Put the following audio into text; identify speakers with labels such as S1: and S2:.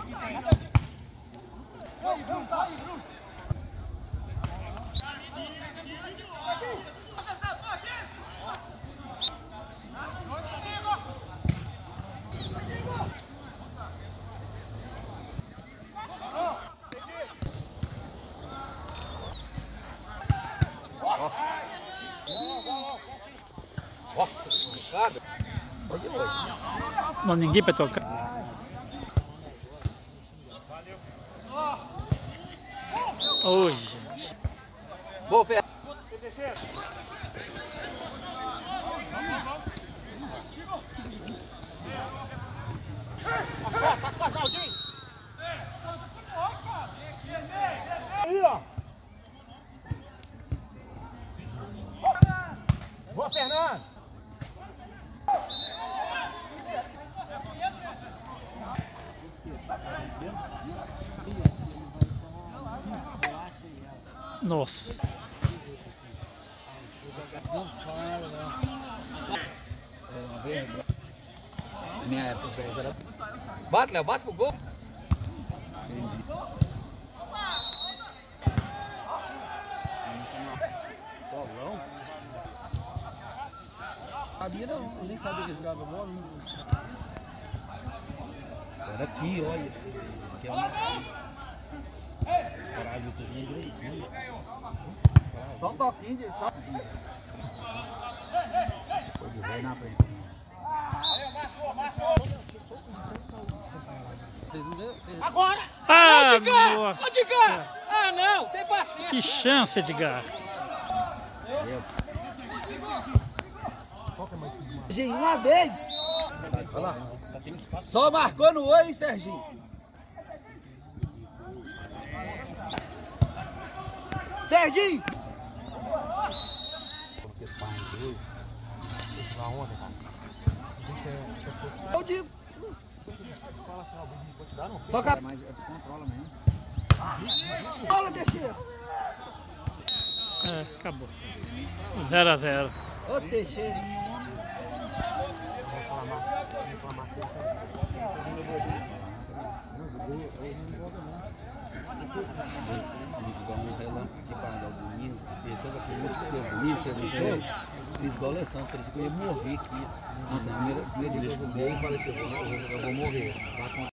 S1: Nossa, cara. Olha, olha.
S2: Não, ninguém pra tocar. Ô, gente.
S1: Boa, Fer.
S3: Aí, ó. Boa, Fernando.
S2: Nossa.
S1: Minha época, os 10 era. Bate, Léo, bate pro gol.
S3: Paulão? Sabia não, eu nem sabia que jogava bola. Era aqui, olha. Esse aqui é uma. Caralho, eu tô jogando direitinho.
S1: Só um toquinho de. Só...
S3: Foi de velho na frente. Vocês não deu?
S1: Agora!
S2: Ah,
S1: Edgar!
S2: nossa.
S1: Edgar! Ah, não! Tem paciência!
S2: Que chance, Edgar.
S3: Serginho, uma vez! Olha lá. Só marcou no oi, hein, Serginho? Serginho! Eu digo. Toca.
S1: Mas é descontrola mesmo.
S3: Bola, Teixeira.
S2: É, acabou. 0 a 0.
S3: Ô, Teixeira. Fiz igual a Alessandro, parecia que eu ia morrer aqui.
S1: Nossa, primeiro dia que eu joguei, eu falei assim, eu vou morrer.